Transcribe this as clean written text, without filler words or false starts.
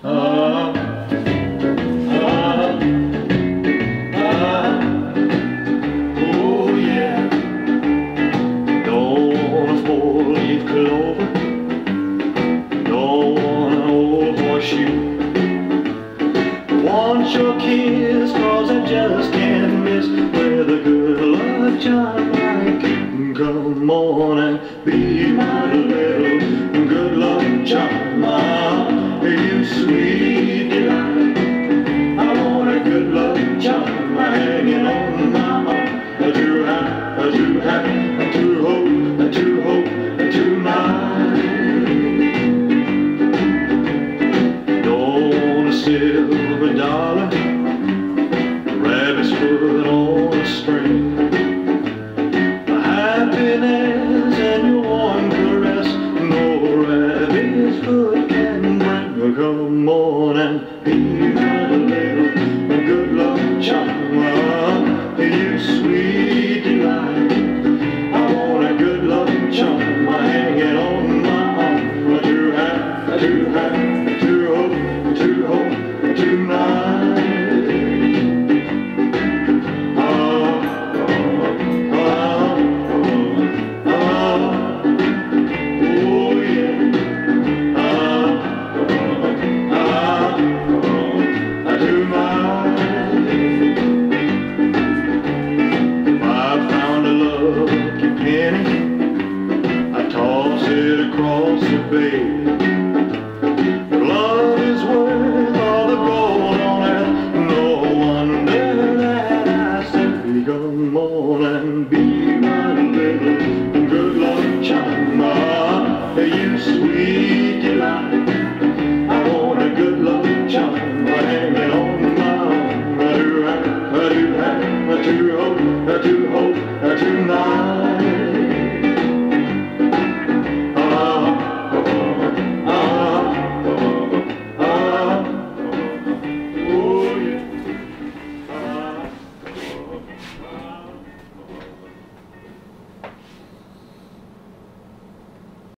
ah, ah, ah, oh yeah. Don't want a four-leaf clover, don't want an old horseshoe. Want your kiss, 'cause I just can't miss with a good luck charm like you. Come on and be my little good luck charm. You sweet delight, I want a good luck charm hanging on my arm. To have, to hope, tonight. Don't want a silver dollar,